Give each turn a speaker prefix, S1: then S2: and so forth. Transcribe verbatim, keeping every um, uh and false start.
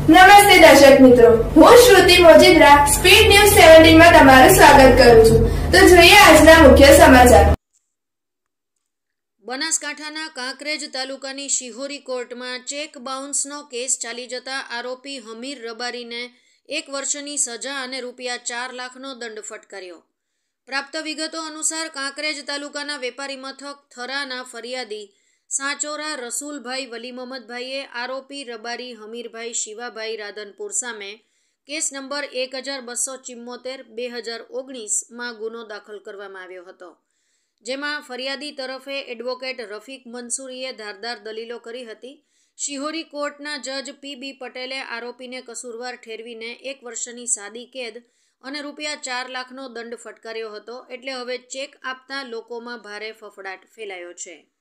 S1: નમસ્તે દર્શક મિત્રો, હું શ્રુતિ મોજીદ્રા સ્પીડ ન્યૂઝ સત્તર માં તમારું સ્વાગત કરું છું। તો જોઈએ આજના મુખ્ય સમાચાર।
S2: બનાસકાંઠાના કાંકરેજ તાલુકાની શિહોરી કોર્ટમાં ચેક બાઉન્સનો કેસ ચાલી જતા આરોપી હમીર રબારીને એક વર્ષની સજા અને રૂપિયા ચાર લાખનો દંડ ફટકાર્યો। પ્રાપ્ત વિગતો અનુસાર કાંકરેજ તાલુકાના વેપારી મથક થરાના ફરિયાદી સાંચોરા રસુલભાઈ વલી મોહમ્મદભાઈએ આરોપી રબારી હમીરભાઈ શિવાભાઈ રાધનપુર સામે કેસ નંબર એક હજાર બસો ચિમ્મોતેર બે હજાર ઓગણીસમાં ગુનો દાખલ કરવામાં આવ્યો હતો, જેમાં ફરિયાદી તરફે એડવોકેટ રફીક મંસૂરીએ ધારદાર દલીલો કરી હતી। શિહોરી કોર્ટના જજ પી બી પટેલે આરોપીને કસૂરવાર ઠેરવીને એક વર્ષની સાદી કેદ અને રૂપિયા ચાર લાખનો દંડ ફટકાર્યો હતો। એટલે હવે ચેક આપતા લોકોમાં ભારે ફફડાટ ફેલાયો છે।